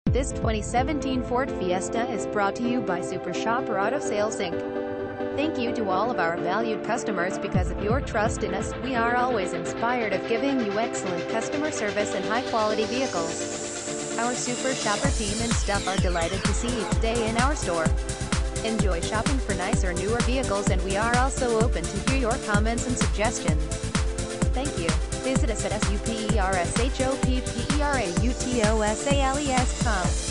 This 2017 Ford Fiesta is brought to you by Super Shopper Auto Sales Inc. Thank you to all of our valued customers. Because of your trust in us, we are always inspired of giving you excellent customer service and high-quality vehicles. Our Super Shopper team and staff are delighted to see you today in our store. Enjoy shopping for nicer, newer vehicles, and we are also open to hear your comments and suggestions. Thank you. Visit us at supershopperautos.com.